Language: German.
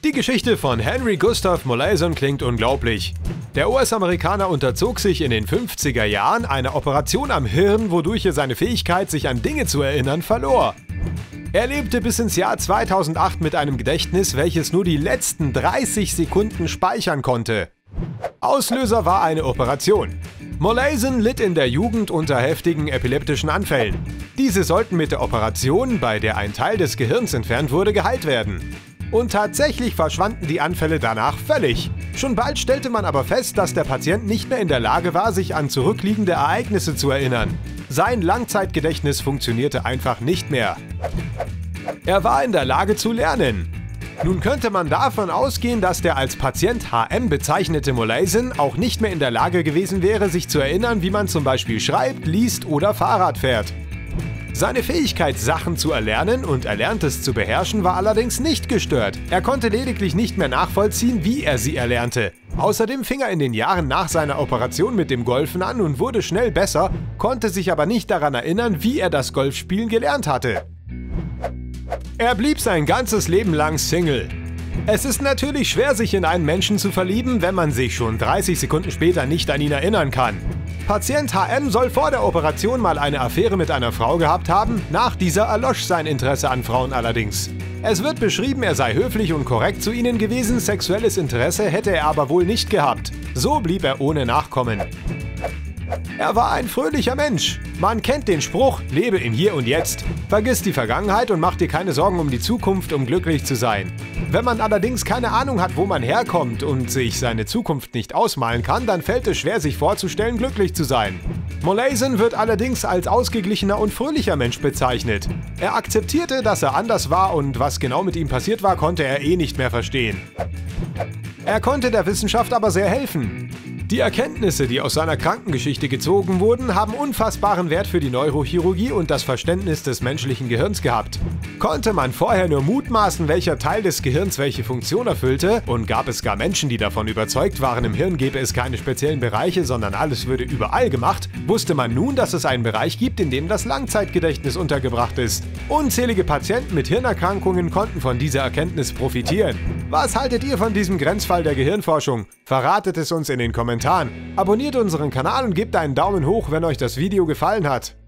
Die Geschichte von Henry Gustav Molaison klingt unglaublich. Der US-Amerikaner unterzog sich in den 50er Jahren einer Operation am Hirn, wodurch er seine Fähigkeit, sich an Dinge zu erinnern, verlor. Er lebte bis ins Jahr 2008 mit einem Gedächtnis, welches nur die letzten 30 Sekunden speichern konnte. Auslöser war eine Operation. Molaison litt in der Jugend unter heftigen epileptischen Anfällen. Diese sollten mit der Operation, bei der ein Teil des Gehirns entfernt wurde, geheilt werden. Und tatsächlich verschwanden die Anfälle danach völlig. Schon bald stellte man aber fest, dass der Patient nicht mehr in der Lage war, sich an zurückliegende Ereignisse zu erinnern. Sein Langzeitgedächtnis funktionierte einfach nicht mehr. Er war in der Lage zu lernen. Nun könnte man davon ausgehen, dass der als Patient HM bezeichnete Molaison auch nicht mehr in der Lage gewesen wäre, sich zu erinnern, wie man zum Beispiel schreibt, liest oder Fahrrad fährt. Seine Fähigkeit, Sachen zu erlernen und Erlerntes zu beherrschen, war allerdings nicht gestört. Er konnte lediglich nicht mehr nachvollziehen, wie er sie erlernte. Außerdem fing er in den Jahren nach seiner Operation mit dem Golfen an und wurde schnell besser, konnte sich aber nicht daran erinnern, wie er das Golfspielen gelernt hatte. Er blieb sein ganzes Leben lang Single. Es ist natürlich schwer, sich in einen Menschen zu verlieben, wenn man sich schon 30 Sekunden später nicht an ihn erinnern kann. Patient HM soll vor der Operation mal eine Affäre mit einer Frau gehabt haben, nach dieser erlosch sein Interesse an Frauen allerdings. Es wird beschrieben, er sei höflich und korrekt zu ihnen gewesen, sexuelles Interesse hätte er aber wohl nicht gehabt. So blieb er ohne Nachkommen. Er war ein fröhlicher Mensch. Man kennt den Spruch, lebe im Hier und Jetzt. Vergiss die Vergangenheit und mach dir keine Sorgen um die Zukunft, um glücklich zu sein. Wenn man allerdings keine Ahnung hat, wo man herkommt und sich seine Zukunft nicht ausmalen kann, dann fällt es schwer, sich vorzustellen, glücklich zu sein. Molaison wird allerdings als ausgeglichener und fröhlicher Mensch bezeichnet. Er akzeptierte, dass er anders war und was genau mit ihm passiert war, konnte er nicht mehr verstehen. Er konnte der Wissenschaft aber sehr helfen. Die Erkenntnisse, die aus seiner Krankengeschichte gezogen wurden, haben unfassbaren Wert für die Neurochirurgie und das Verständnis des menschlichen Gehirns gehabt. Konnte man vorher nur mutmaßen, welcher Teil des Gehirns welche Funktion erfüllte, und gab es gar Menschen, die davon überzeugt waren, im Hirn gäbe es keine speziellen Bereiche, sondern alles würde überall gemacht, wusste man nun, dass es einen Bereich gibt, in dem das Langzeitgedächtnis untergebracht ist. Unzählige Patienten mit Hirnerkrankungen konnten von dieser Erkenntnis profitieren. Was haltet ihr von diesem Grenzfall der Gehirnforschung? Verratet es uns in den Kommentaren. Abonniert unseren Kanal und gebt einen Daumen hoch, wenn euch das Video gefallen hat.